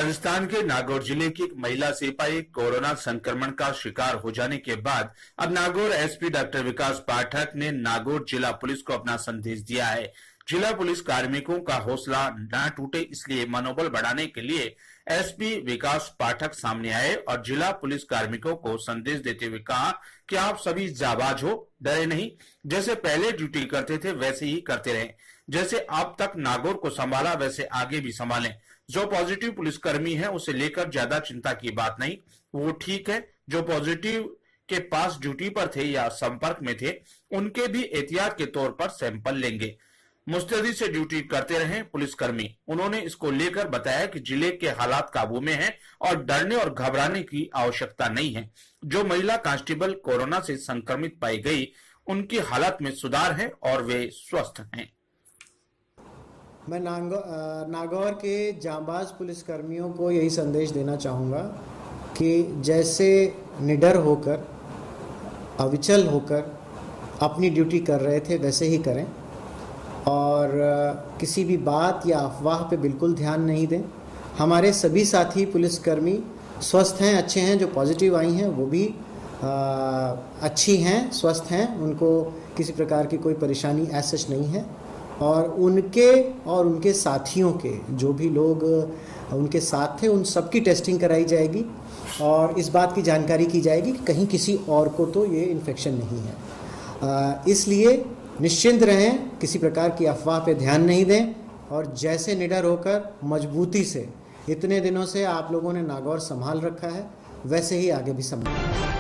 राजस्थान के नागौर जिले की एक महिला सिपाही कोरोना संक्रमण का शिकार हो जाने के बाद अब नागौर एसपी डॉक्टर विकास पाठक ने नागौर जिला पुलिस को अपना संदेश दिया है। जिला पुलिस कार्मिकों का हौसला न टूटे, इसलिए मनोबल बढ़ाने के लिए एसपी विकास पाठक सामने आए और जिला पुलिस कार्मिकों को संदेश देते हुए कहा कि आप सभी जाबाज हो, डरे नहीं। जैसे पहले ड्यूटी करते थे वैसे ही करते रहें। जैसे अब तक नागौर को संभाला वैसे आगे भी संभालें। जो पॉजिटिव पुलिसकर्मी है उसे लेकर ज्यादा चिंता की बात नहीं, वो ठीक है। जो पॉजिटिव के पास ड्यूटी पर थे या संपर्क में थे उनके भी एहतियात के तौर पर सैंपल लेंगे। मुस्तैदी से ड्यूटी करते रहे पुलिसकर्मी। उन्होंने इसको लेकर बताया कि जिले के हालात काबू में हैं और डरने और घबराने की आवश्यकता नहीं है। जो महिला कांस्टेबल कोरोना से संक्रमित पाई गई उनकी हालत में सुधार है और वे स्वस्थ हैं। मैं नागौर के जांबाज पुलिसकर्मियों को यही संदेश देना चाहूँगा कि जैसे निडर होकर, अविचल होकर अपनी ड्यूटी कर रहे थे वैसे ही करें और किसी भी बात या अफवाह पे बिल्कुल ध्यान नहीं दें। हमारे सभी साथी पुलिसकर्मी स्वस्थ हैं, अच्छे हैं। जो पॉजिटिव आई हैं वो भी अच्छी हैं, स्वस्थ हैं, उनको किसी प्रकार की कोई परेशानी ऐसा नहीं है। और उनके साथियों के जो भी लोग उनके साथ थे उन सबकी टेस्टिंग कराई जाएगी और इस बात की जानकारी की जाएगी कि कहीं किसी और को तो ये इन्फेक्शन नहीं है। इसलिए निश्चिंत रहें, किसी प्रकार की अफवाह पे ध्यान नहीं दें और जैसे निडर होकर मजबूती से इतने दिनों से आप लोगों ने नागौर संभाल रखा है वैसे ही आगे भी संभालें।